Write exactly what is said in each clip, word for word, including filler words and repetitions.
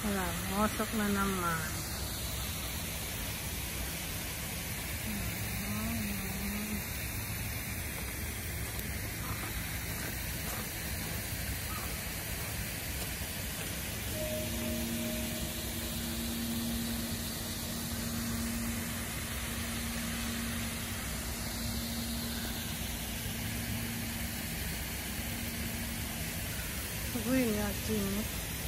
Wala, ngosok na naman.すごいね、暑いね。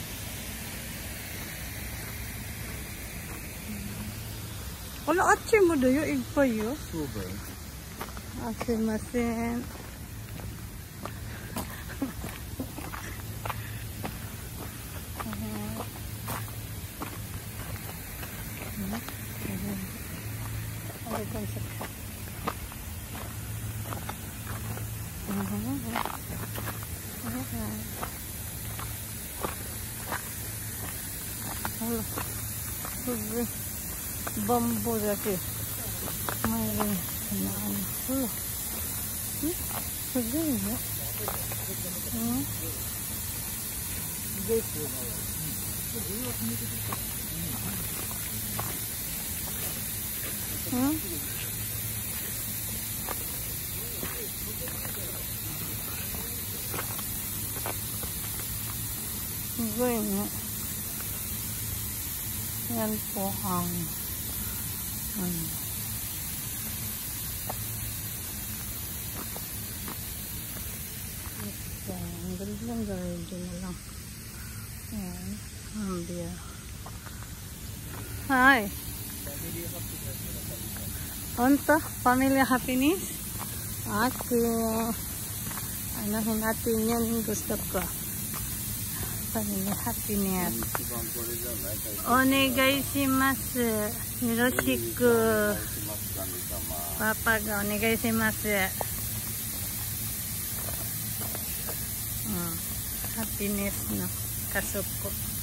あら、あっちもだよ、いっぱいよ。 そうだよ。 あ、すいません。Bambu lagi. Mayroon na ano. Wala. Hmm? Sagay na. Hmm? Hmm? Sagay na. Yan po ang ano. Ang gandang garden na lang. Ayan. Ang beer. Hi. Onto? Family happiness? Ako. Anahin natin yan. Gusto ko. Family happiness. Onegai shimasu. Yoroshiku. Papa ga onegai shimasu. Happiness no kasoko.